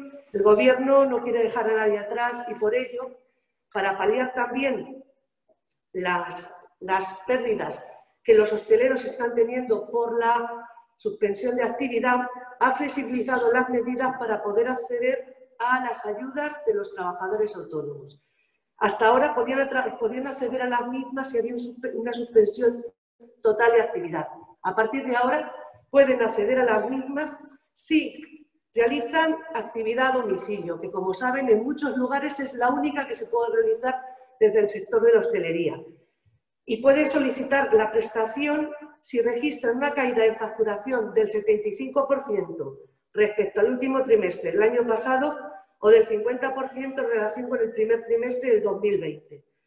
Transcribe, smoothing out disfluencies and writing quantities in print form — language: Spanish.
el Gobierno no quiere dejar a nadie atrás y por ello, para paliar también las pérdidas que los hosteleros están teniendo por la suspensión de actividad, ha flexibilizado las medidas para poder acceder a las ayudas de los trabajadores autónomos. Hasta ahora podían acceder a las mismas si había una suspensión total de actividad. A partir de ahora pueden acceder a las mismas si realizan actividad a domicilio, que como saben en muchos lugares es la única que se puede realizar desde el sector de la hostelería. Y pueden solicitar la prestación si registran una caída de facturación del 75% respecto al último trimestre del año pasado o del 50% en relación con el primer trimestre del 2020.